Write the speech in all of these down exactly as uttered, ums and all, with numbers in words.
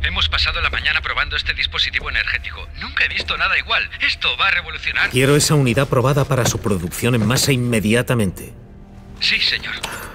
Hemos pasado la mañana probando este dispositivo energético. Nunca he visto nada igual. Esto va a revolucionar. Quiero esa unidad probada para su producción en masa inmediatamente. Sí, señor.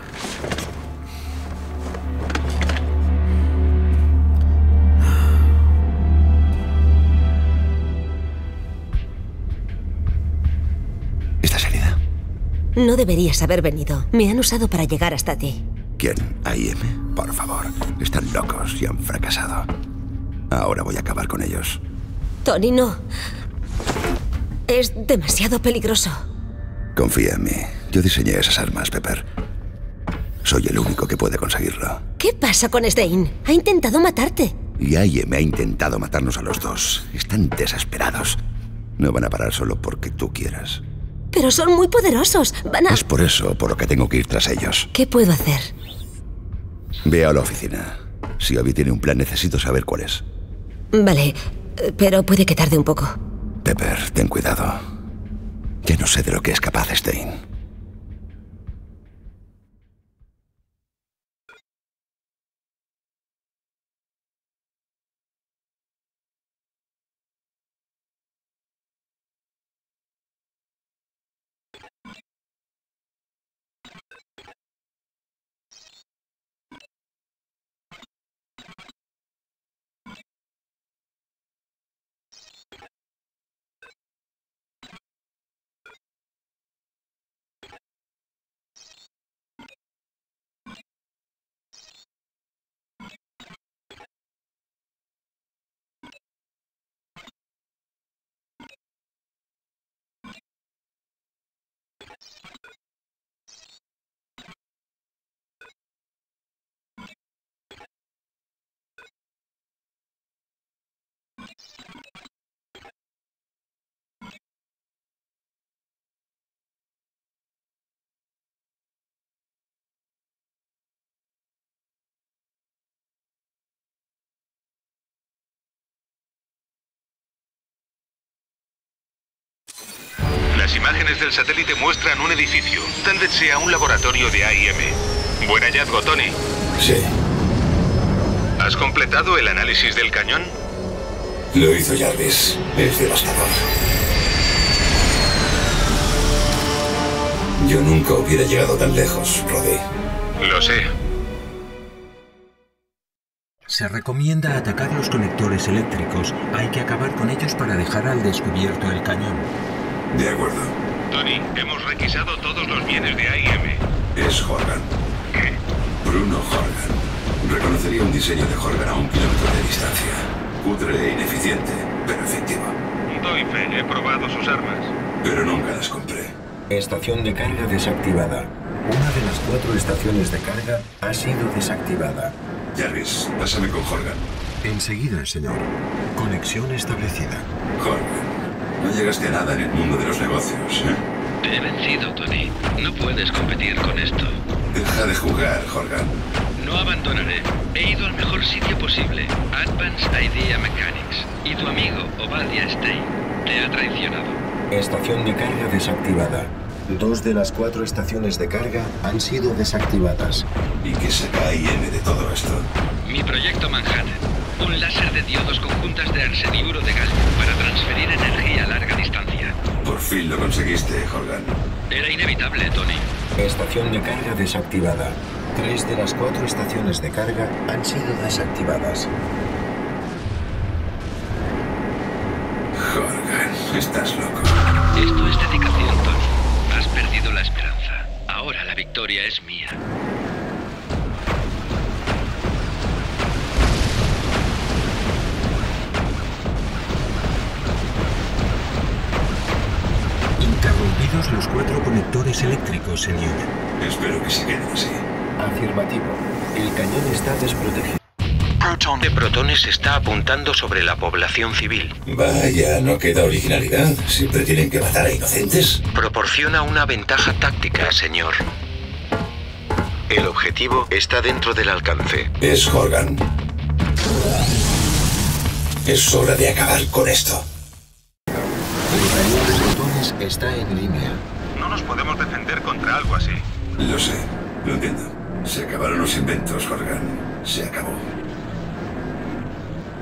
¿Estás herida? No deberías haber venido. Me han usado para llegar hasta ti. ¿Quién? ¿A I M? Por favor. Están locos y han fracasado. Ahora voy a acabar con ellos. Tony, no. Es demasiado peligroso. Confía en mí. Yo diseñé esas armas, Pepper. Soy el único que puede conseguirlo. ¿Qué pasa con Stein? Ha intentado matarte. Y I M ha intentado matarnos a los dos. Están desesperados. No van a parar solo porque tú quieras. Pero son muy poderosos. Van a... Es por eso por lo que tengo que ir tras ellos. ¿Qué puedo hacer? Ve a la oficina. Si Abby tiene un plan, necesito saber cuál es. Vale, pero puede que tarde un poco. Pepper, ten cuidado. Ya no sé de lo que es capaz Stein. Las imágenes del satélite muestran un edificio. Tal vez sea un laboratorio de I M. Buen hallazgo, Tony. Sí. ¿Has completado el análisis del cañón? Lo hizo Jarvis. Es devastador. Yo nunca hubiera llegado tan lejos, Roddy. Lo sé. Se recomienda atacar los conectores eléctricos. Hay que acabar con ellos para dejar al descubierto el cañón. De acuerdo. Tony, hemos requisado todos los bienes de I M. Es Horgan. ¿Qué? Bruno Horgan. Reconocería un diseño de Horgan a un kilómetro de distancia. Cutre e ineficiente, pero efectivo. Doy fe, he probado sus armas. Pero nunca las compré. Estación de carga desactivada. Una de las cuatro estaciones de carga ha sido desactivada. Jarvis, pásame con Horgan. Enseguida, señor. Conexión establecida. Horgan, no llegaste a nada en el mundo de los negocios, ¿eh? Te he vencido, Tony. No puedes competir con esto. Deja de jugar, Horgan. No abandonaré. He ido al mejor sitio posible. Advanced Idea Mechanics. Y tu amigo, Obadia Stein, te ha traicionado. Estación de carga desactivada. Dos de las cuatro estaciones de carga han sido desactivadas. ¿Y qué saca I M de todo esto? Mi proyecto Manhattan. Un láser de diodos conjuntas de arseniuro de galio para transferir energía a larga distancia. Por fin lo conseguiste, Horgan. Era inevitable, Tony. Estación de carga desactivada. Tres de las cuatro estaciones de carga han sido desactivadas. Horgan, estás loco. Esto es dedicación, Tony. Has perdido la esperanza. Ahora la victoria es mía. Interrumpidos los cuatro conectores eléctricos, señor. Espero que se queden así. Afirmativo. El cañón está desprotegido. Proton de protones está apuntando sobre la población civil. Vaya, no queda originalidad. ¿Siempre tienen que matar a inocentes? Proporciona una ventaja táctica, señor. El objetivo está dentro del alcance. Es Horgan. Es hora de acabar con esto. El cañón de protones está en línea. No nos podemos defender contra algo así. Lo sé, lo entiendo. Se acabaron los inventos, Horgan. Se acabó.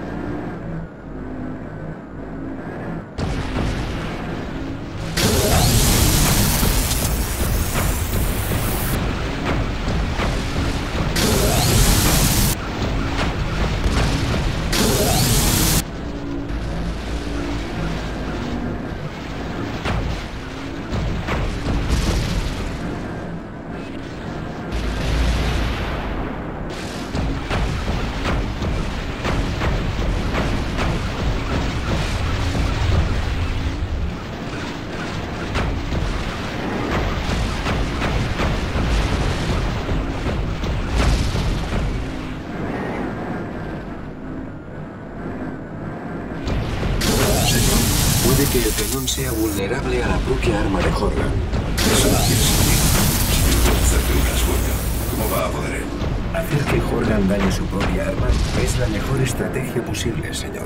que el cañón sea vulnerable a la propia arma de Horgan. Eso no tiene sentido. Si no puedo hacerte un rasguño, ¿cómo va a poder él? Hacer que Horgan dañe su propia arma es la mejor estrategia posible, señor.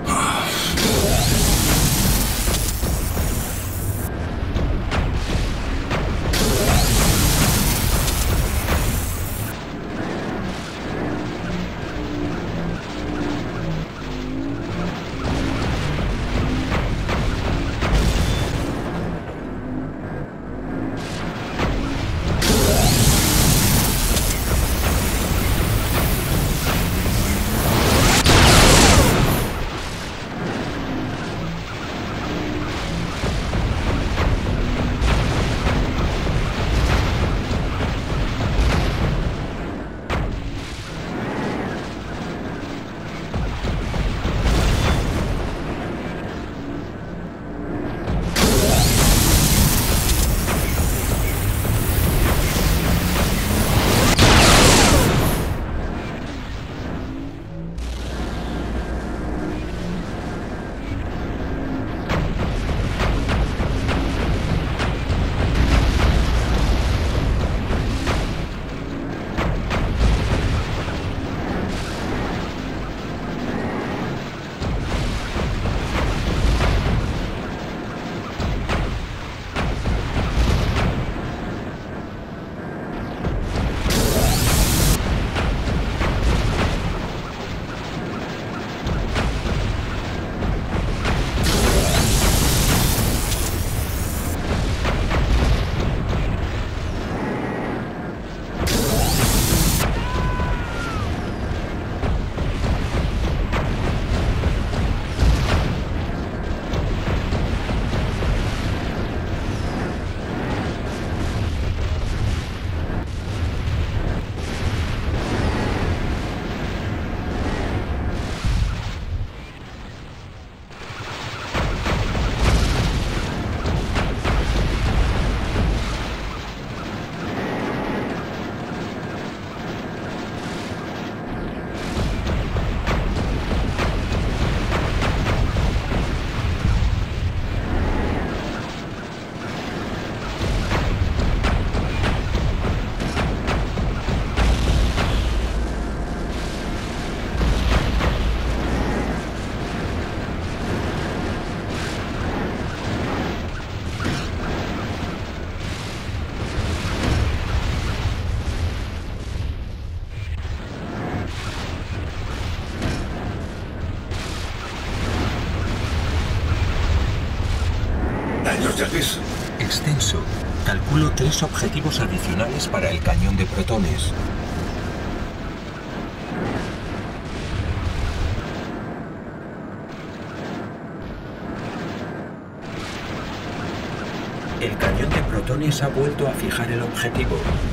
Extenso. Calculo tres objetivos adicionales para el cañón de protones. El cañón de protones ha vuelto a fijar el objetivo.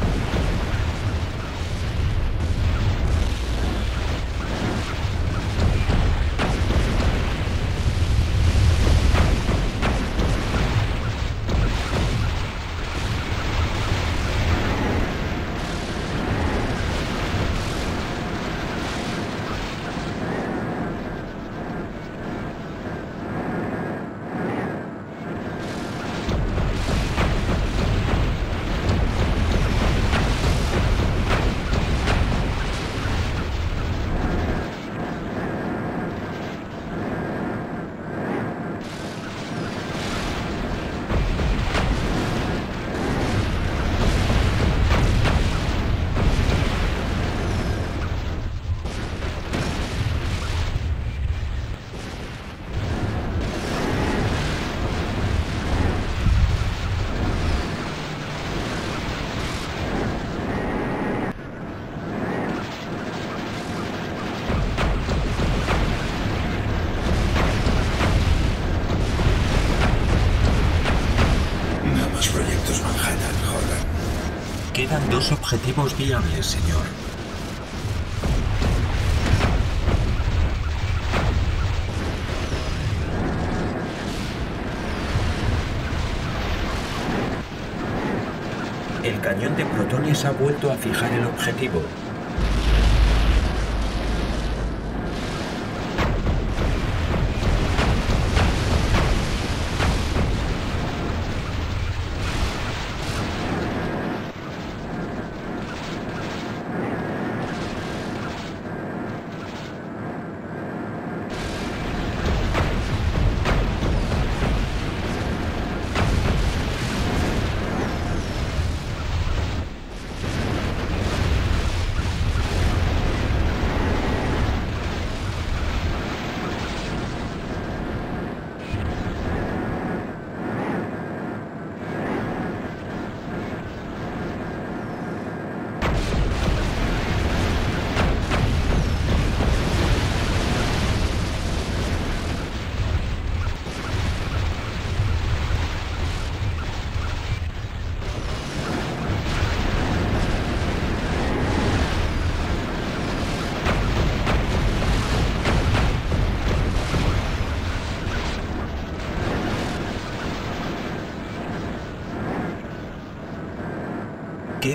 Quedan dos objetivos viables, señor. El cañón de protones ha vuelto a fijar el objetivo.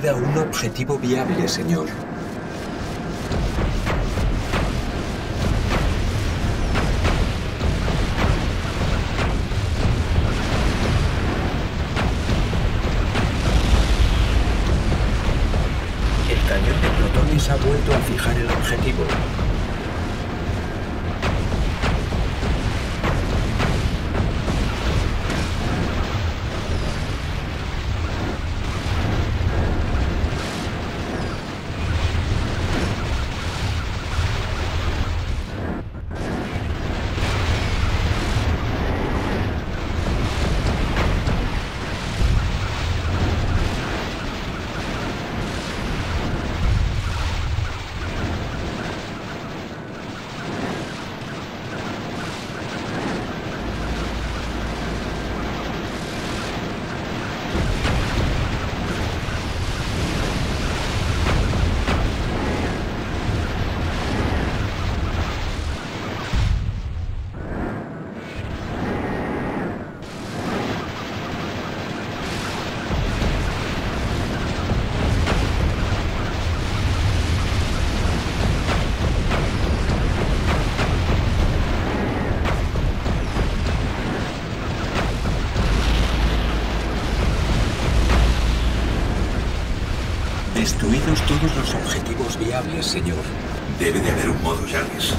queda un objetivo viable, señor. El cañón de protones ha vuelto a fijar el objetivo. Destruidos todos los objetivos viables, señor. Debe de haber un modo, Jarvis.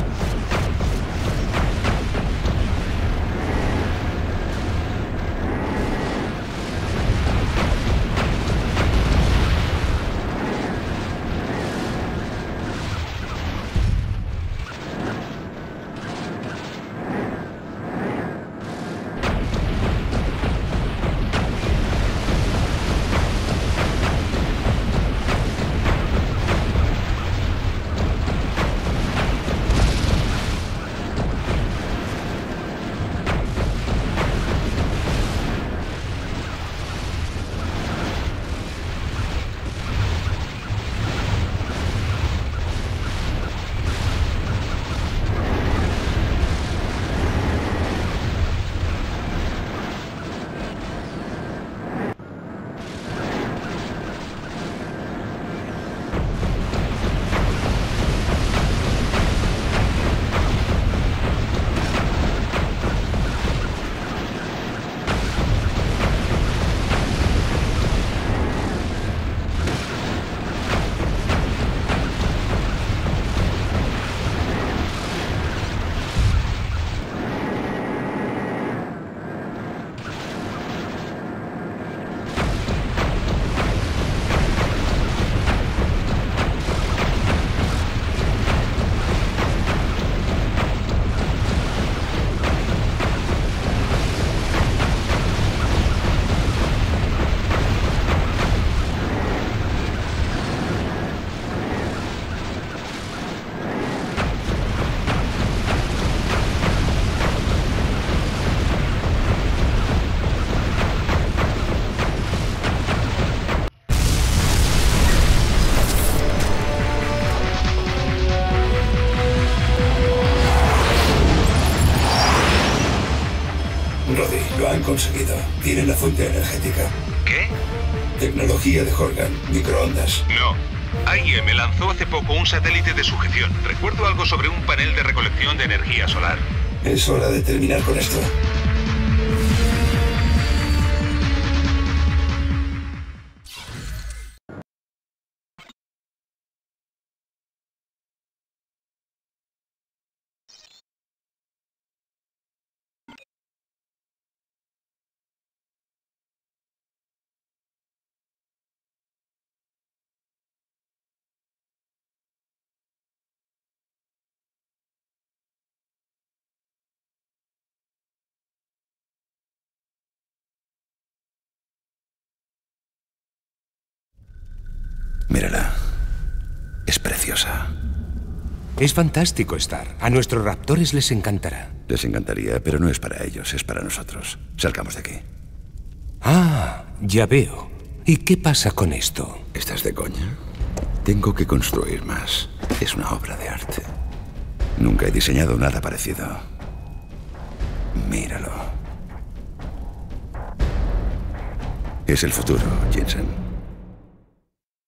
Roddy, lo han conseguido. Tienen la fuente energética. ¿Qué? Tecnología de Horgan, microondas. No. I M lanzó hace poco un satélite de sujeción. Recuerdo algo sobre un panel de recolección de energía solar. Es hora de terminar con esto. Mírala. Es preciosa. Es fantástico estar. A nuestros raptores les encantará. Les encantaría, pero no es para ellos, es para nosotros. Salgamos de aquí. Ah, ya veo. ¿Y qué pasa con esto? ¿Estás de coña? Tengo que construir más. Es una obra de arte. Nunca he diseñado nada parecido. Míralo. Es el futuro, Jensen.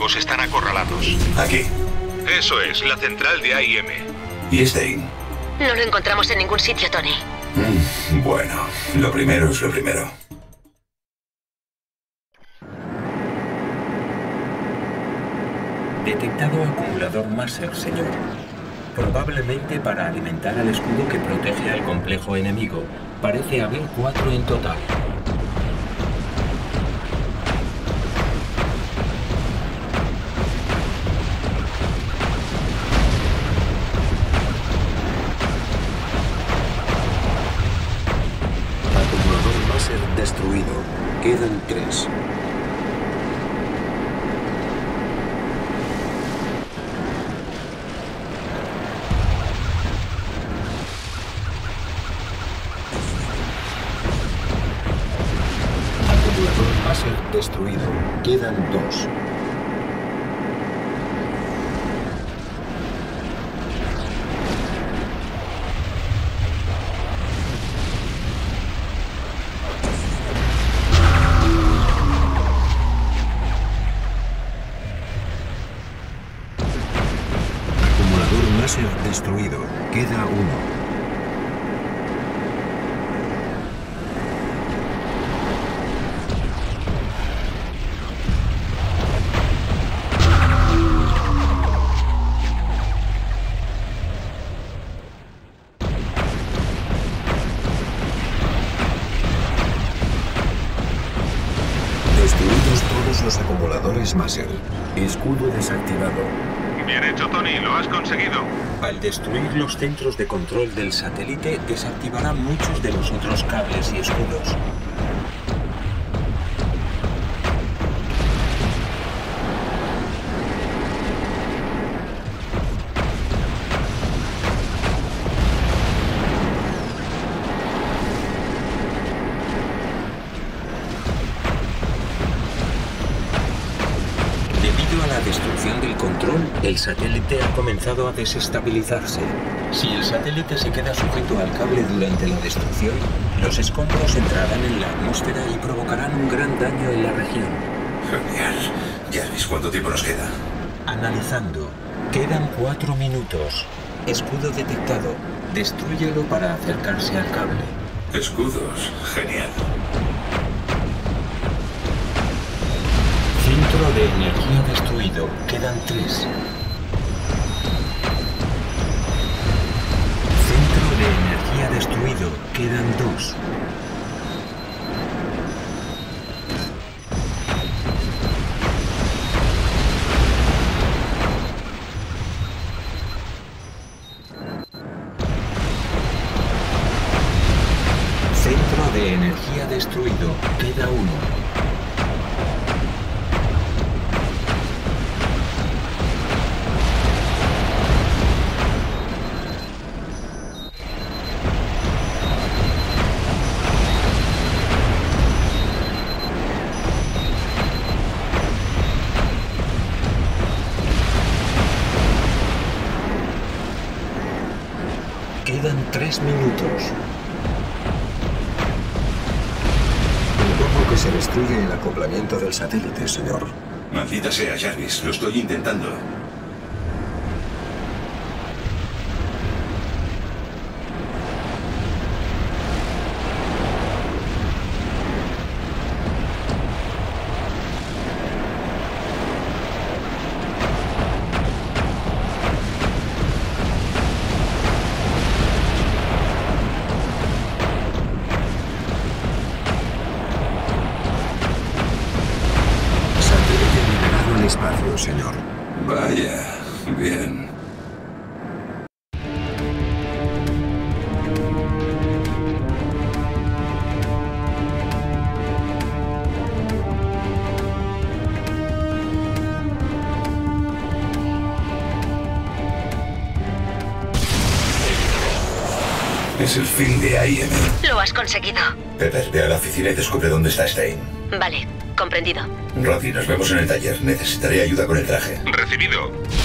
enemigos están acorralados. Aquí. Eso es, la central de A I M. ¿Y Stein? No lo encontramos en ningún sitio, Tony. Mm, bueno, lo primero es lo primero. Detectado acumulador Maser, señor. Probablemente para alimentar al escudo que protege al complejo enemigo. Parece haber cuatro en total. Acumulador Maser destruido. Quedan tres. Maser destruido. Quedan dos. Acumulador Maser destruido. Queda uno. Destruidos todos los acumuladores Maser. Escudo desactivado. Bien hecho, Tony, lo has conseguido. Al destruir los centros de control del satélite, desactivará muchos de los otros cables y escudos. Debido a la destrucción del control, el satélite ha comenzado a desestabilizarse. Si el satélite se queda sujeto al cable durante la destrucción, los escombros entrarán en la atmósfera y provocarán un gran daño en la región. Genial. Jarvis, ¿cuánto tiempo nos queda? Analizando. Quedan cuatro minutos. Escudo detectado. Destrúyelo para acercarse al cable. Escudos. Genial. Centro de energía destruido. Quedan tres. Centro de energía destruido. Quedan dos. Centro de energía destruido. Queda uno. Quedan tres minutos. Supongo que se destruye el acoplamiento del satélite, señor. Maldita sea, Jarvis. Lo estoy intentando. Espacio, señor. Vaya, bien. Es el fin de A I M. Lo has conseguido. Pepper, ve a la oficina y descubre dónde está Stein. Vale, comprendido. Roddy, nos vemos en el taller. Necesitaré ayuda con el traje. Recibido.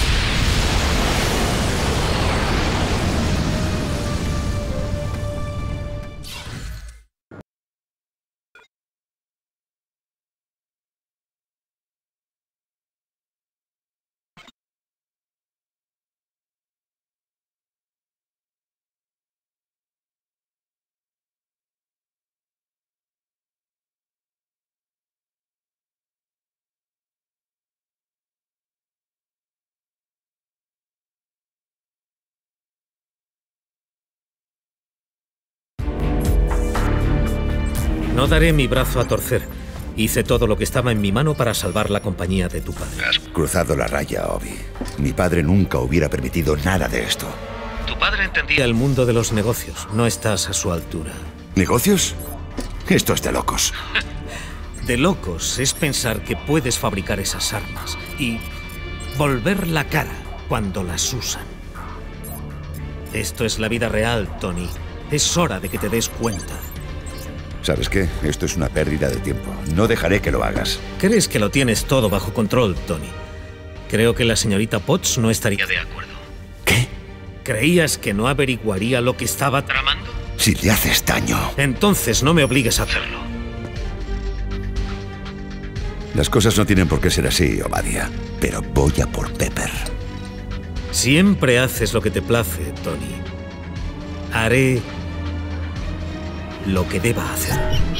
No daré mi brazo a torcer. Hice todo lo que estaba en mi mano para salvar la compañía de tu padre. Has cruzado la raya, Obi. Mi padre nunca hubiera permitido nada de esto. Tu padre entendía el mundo de los negocios. No estás a su altura. ¿Negocios? Esto es de locos. De locos es pensar que puedes fabricar esas armas y volver la cara cuando las usan. Esto es la vida real, Tony. Es hora de que te des cuenta. ¿Sabes qué? Esto es una pérdida de tiempo. No dejaré que lo hagas. Crees que lo tienes todo bajo control, Tony. Creo que la señorita Potts no estaría de acuerdo. ¿Qué? ¿Creías que no averiguaría lo que estaba tramando? Si le haces daño... Entonces no me obligues a hacerlo. Las cosas no tienen por qué ser así, Obadia. Pero voy a por Pepper. Siempre haces lo que te place, Tony. Haré lo que deba hacer.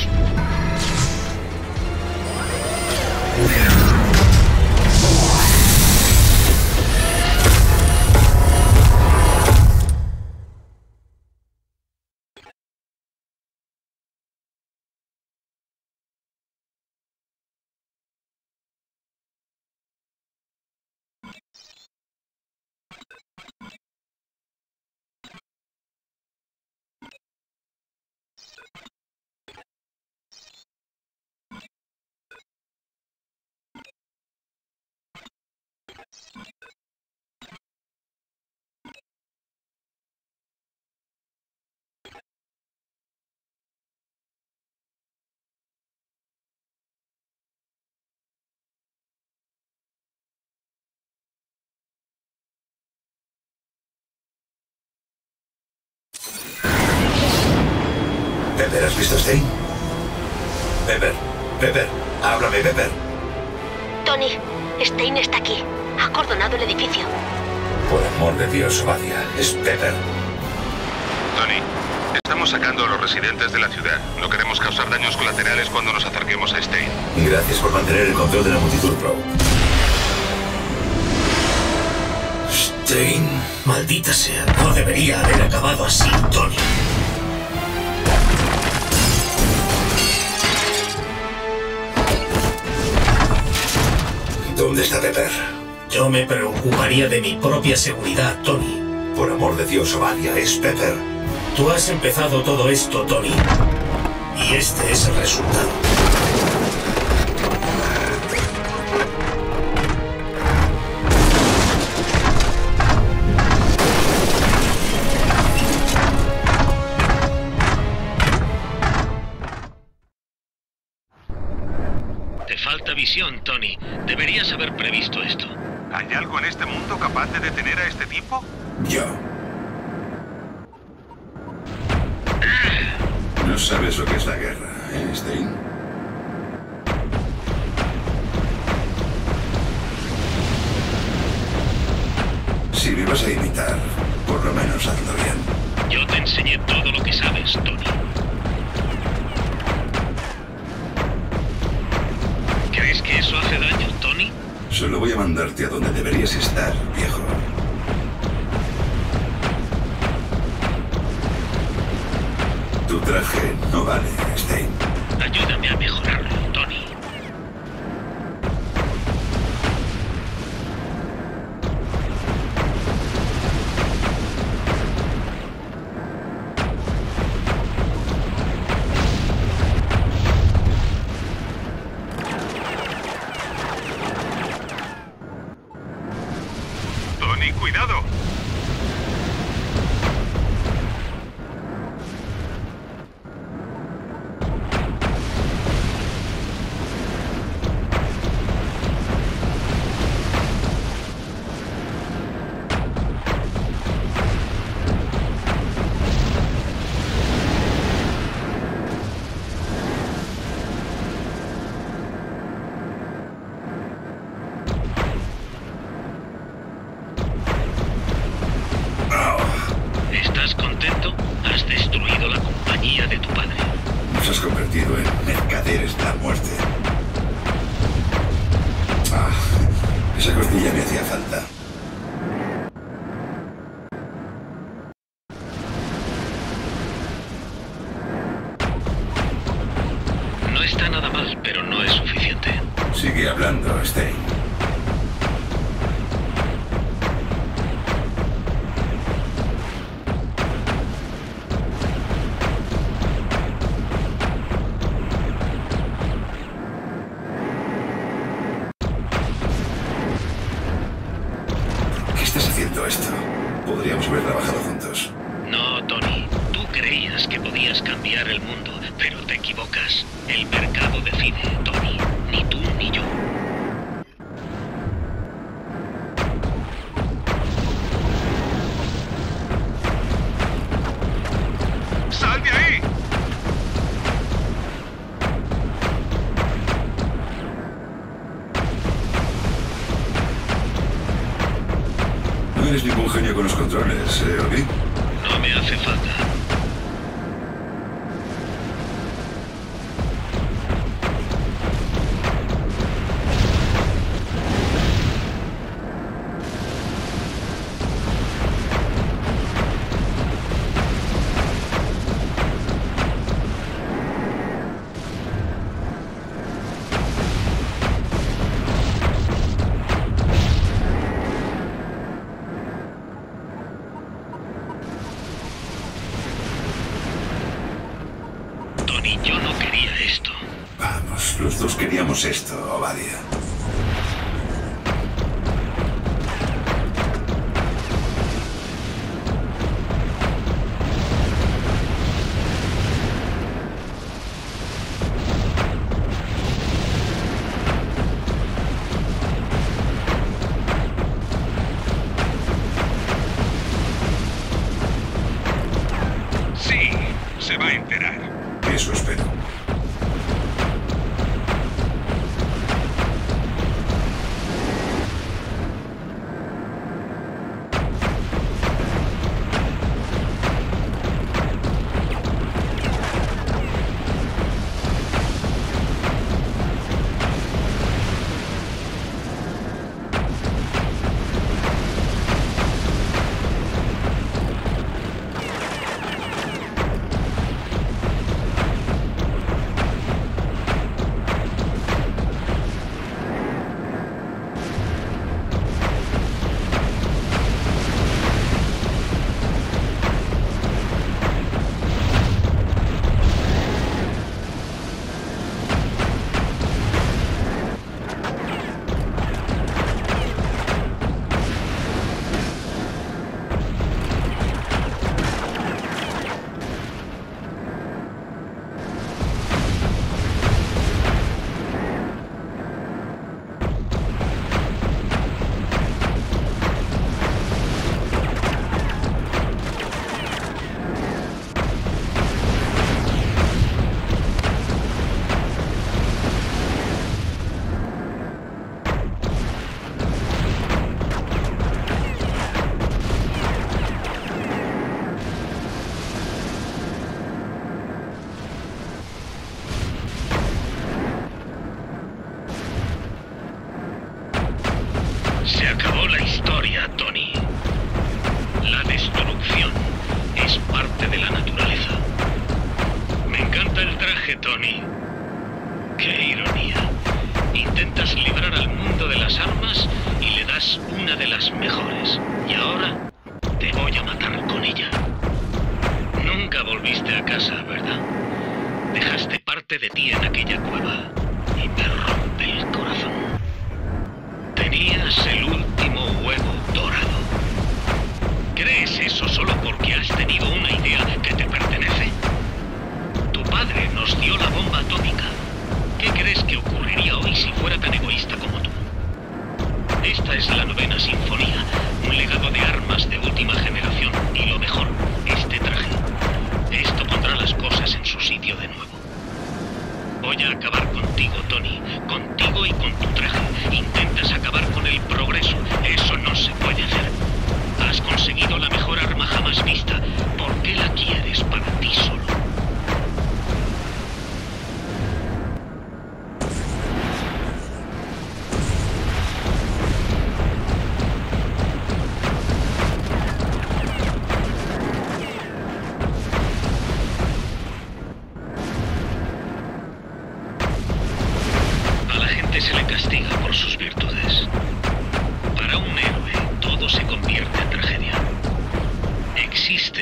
Pepper, ¿has visto a Stein? Pepper, Pepper, háblame, Pepper. Tony, Stein está aquí. Ha acordonado el edificio. Por amor de Dios, Obadia, es Pepper. Tony, estamos sacando a los residentes de la ciudad. No queremos causar daños colaterales cuando nos acerquemos a Stein. Gracias por mantener el control de la multitud, Pro. Stein, maldita sea. No debería haber acabado así, Tony. ¿Dónde está Pepper? Yo me preocuparía de mi propia seguridad, Tony. Por amor de Dios, Obadia, es Pepper. Tú has empezado todo esto, Tony. Y este es el resultado. Te falta visión, Tony. Deberías haber previsto esto. ¿Hay algo en este mundo capaz de detener a este tipo? Yo. No sabes lo que es la guerra, ¿eh, Stein? Si me vas a imitar, por lo menos hazlo bien. Yo te enseñé todo lo que sabes, Tony. ¿Crees que eso hace daño, Tony? Solo voy a mandarte a donde deberías estar, viejo. Tu traje no vale, Stein. Ayúdame a mejorarlo, Tony. Tony, cuidado. ¿Estás contento? Has destruido la compañía de tu padre. Nos has convertido en mercaderes de la muerte. Ah, esa costilla me hacía falta. está nada mal, pero no es suficiente. Sigue hablando, Stein. Esto. Podríamos haber trabajado juntos. No, Tony. Tú creías que podías cambiar el mundo, pero te equivocas. El mercado decide, Tony. Ni tú ni yo. ¡Sal de ahí! No eres ningún genio con los controles, ¿eh, Obi? No me hace falta. Tony, yo no quería esto. Vamos, los dos queríamos esto, Obadia. Sí, se va a enterar. Eso espero. Se acabó la historia, Tony. La destrucción es parte de la naturaleza. Me encanta el traje, Tony. Qué ironía. Intentas librar al mundo de las armas y le das una de las mejores. Y ahora te voy a matar con ella. Nunca volviste a casa, ¿verdad? Dejaste parte de ti en aquella cueva y me rompe el corazón. Tenías el último huevo dorado. ¿Crees eso solo porque has tenido una idea que te pertenece? Tu padre nos dio la bomba atómica. ¿Qué crees que ocurriría hoy si fuera tan egoísta como tú? Esta es la novena sinfonía, un legado de armas de última generación y lo mejor, este traje. Esto pondrá las cosas en su sitio de nuevo. Voy a acabar contigo, Tony. Contigo y con tu traje. Intentas acabar con el progreso. Eso no se puede hacer. Has conseguido la mejor arma jamás vista. ¿Por qué la quieres?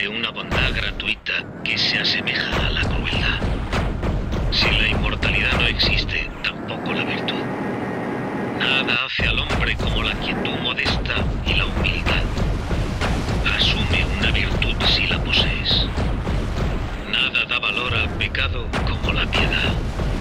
existe una bondad gratuita que se asemeja a la crueldad. Si la inmortalidad no existe, tampoco la virtud. Nada hace al hombre como la quietud modesta y la humildad. Asume una virtud si la posees. Nada da valor al pecado como la piedad.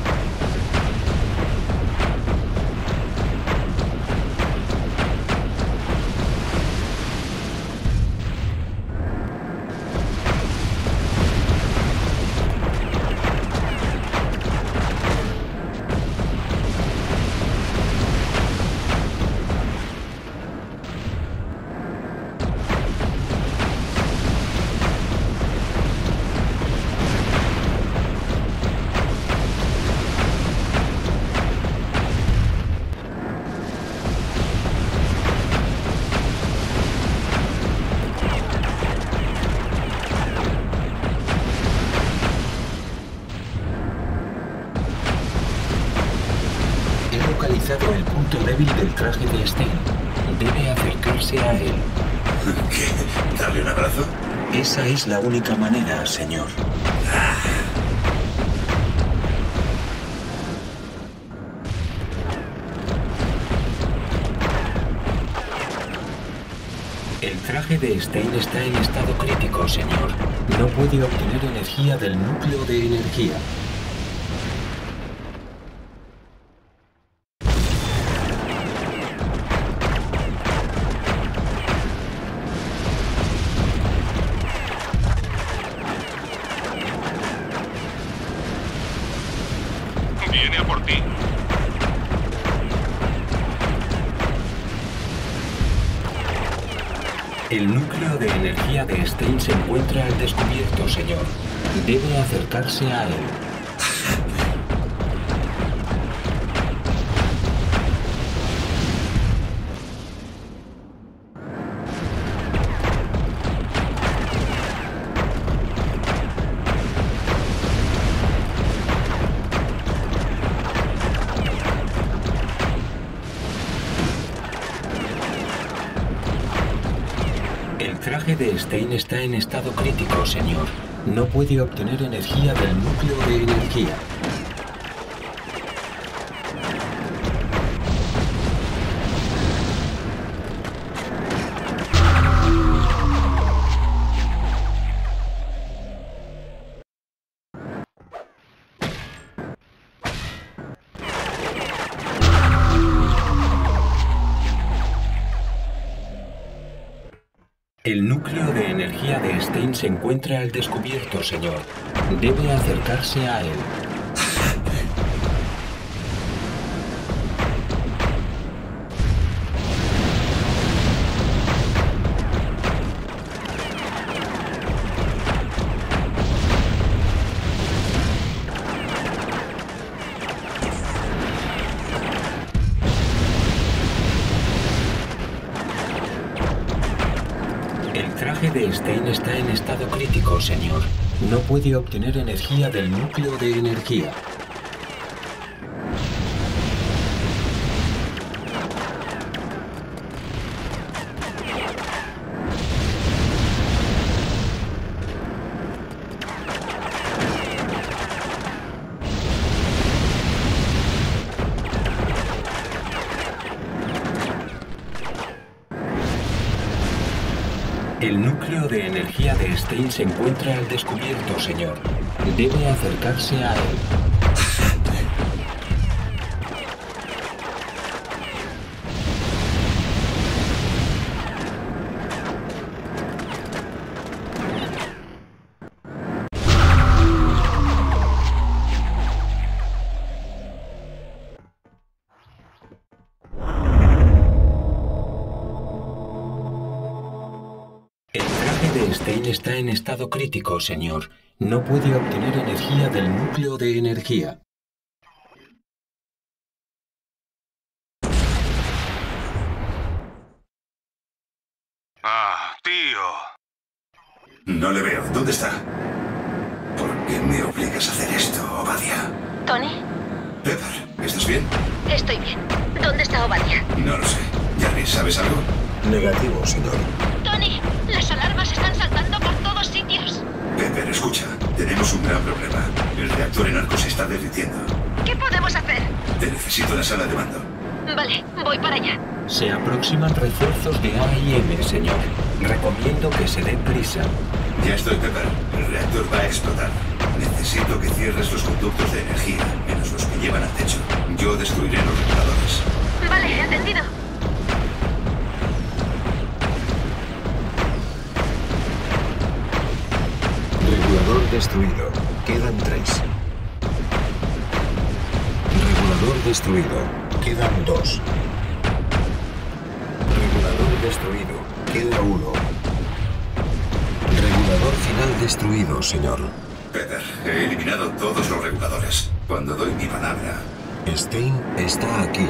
El punto débil del traje de Stein. Debe acercarse a él. ¿Qué? ¿Darle un abrazo? Esa es la única manera, señor. El traje de Stein está en estado crítico, señor. No puede obtener energía del núcleo de energía. Viene a por ti. El núcleo de energía de Stein se encuentra al descubierto, señor. Debe acercarse a él. El traje de Stein está en estado crítico, señor. No puede obtener energía del núcleo de energía. El núcleo de energía de Stein se encuentra al descubierto, señor. Debe acercarse a él. El traje de Stein está en estado crítico, señor. No puede obtener energía del núcleo de energía. El núcleo de energía de Stein se encuentra al descubierto, señor. Debe acercarse a él. Stein está en estado crítico, señor. No puede obtener energía del núcleo de energía. Ah, tío. No le veo. ¿Dónde está? ¿Por qué me obligas a hacer esto, Obadia? ¿Tony? Pepper, ¿estás bien? Estoy bien. ¿Dónde está Obadia? No lo sé. Jarvis, ¿sabes algo? Negativo, señor. ¡Tony! Las alarmas están saltando por todos sitios. está derritiendo. ¿Qué podemos hacer? Te necesito en la sala de mando. Vale, voy para allá. Se aproximan refuerzos de A I M, señor. Recomiendo que se den prisa. Ya estoy, Pepper. El reactor va a explotar. Necesito que cierres los conductos de energía, menos los que llevan al techo. Yo destruiré los reguladores. Vale, entendido. Regulador destruido. Quedan tres. Regulador destruido. Quedan dos. Regulador destruido. Queda uno. Regulador final destruido, señor. Pepper, he eliminado todos los reguladores. Cuando doy mi palabra... Stein está aquí.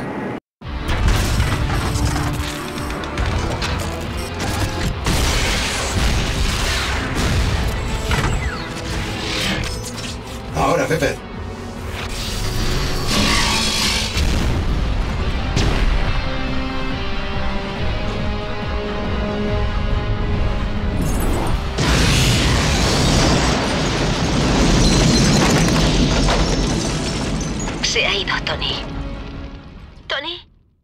Ahora, Pepper. Se ha ido, Tony. ¿Tony?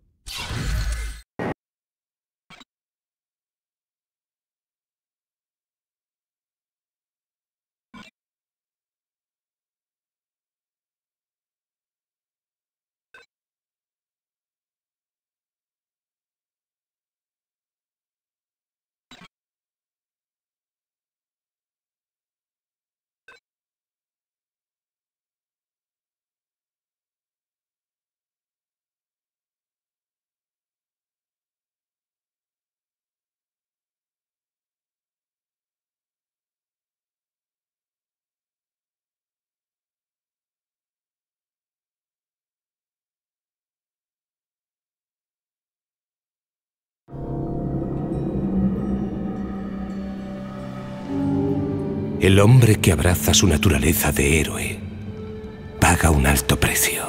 El hombre que abraza su naturaleza de héroe paga un alto precio.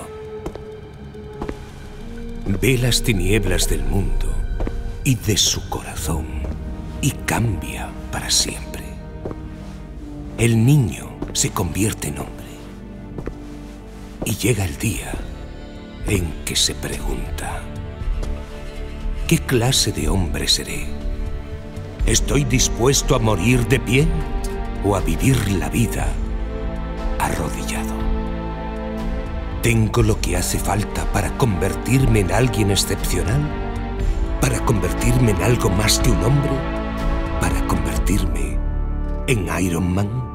Ve las tinieblas del mundo y de su corazón y cambia para siempre. El niño se convierte en hombre y llega el día en que se pregunta: ¿qué clase de hombre seré? ¿Estoy dispuesto a morir de pie o a vivir la vida arrodillado? ¿Tengo lo que hace falta para convertirme en alguien excepcional? ¿Para convertirme en algo más que un hombre? ¿Para convertirme en Iron Man?